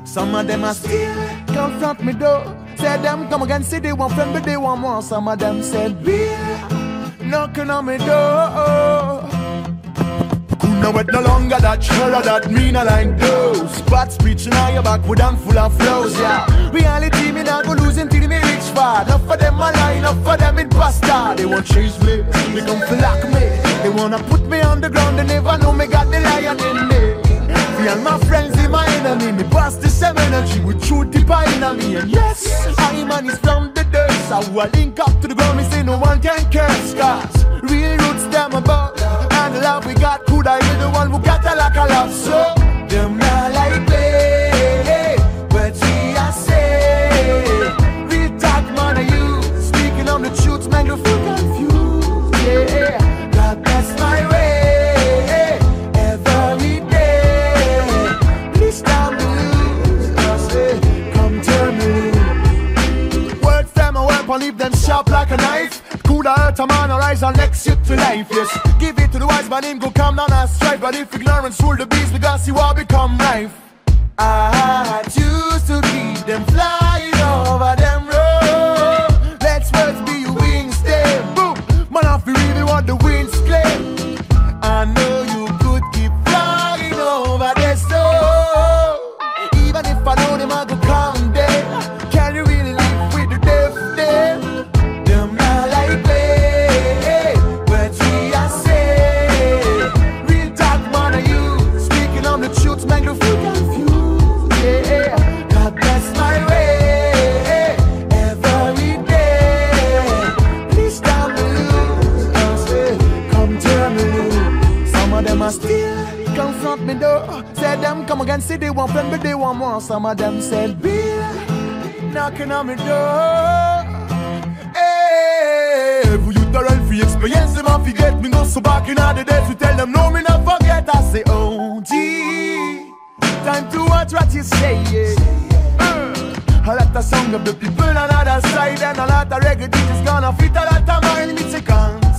Some of them are still confront me though. Say them come again, say they want friend but they want more. Some of them said beer, knocking on me door. Now it no longer that sure that mean I like those. Bad speech now your back with full of flows, yeah. Reality me not go lose until me reach far. Enough for them a lie, enough for them imposter. They won't chase me, they come flock me. They wanna put me on the ground, they never know me got the lion in me. Feel my friends in my enemy, me pass the same energy with truth deeper in me. And yes, I man is from the dirt, so I link up to the ground, me say no one can curse. Cause real roots them about. And the love we got could I be the one who got a lack of love. So them not like me, but we I say real talk man are you. Speaking on the truth, man, you feel confused. Yeah, God that's my way every day. Please tell me lose, I say come tell me lose. Words them a weapon, leave them sharp like a knife. Coulda hurt a man or rise and next you to life, yes. Give it to the wise man, him go calm down and strive. But if ignorance rule the beast, because he will become life. I choose to keep them flying over them road. Let's words be your wings, stay. Boom, man, if you really want the winds claim, I know you could keep flying over the snow. Even if I know them, I go calm there. Can you really live with the death there? Them not like me, but we I say real talk man are you. Speaking on the truth, man, you feel confused. Yeah, God bless my way every day. Please tell me lose, I say come tell me lose. Some of them are still confront me though. Said them come again, say they want friend but they want more. Some of them said beer, knocking on me door. Every youth are run free experience, them and forget. Me go so back in all the days, we tell them no, me not forget. I say, oh gee, time to watch what you say, yeah. A lot of song of the people on the other side, and a lot of reggae just gonna fit a lot of mind. Me say, come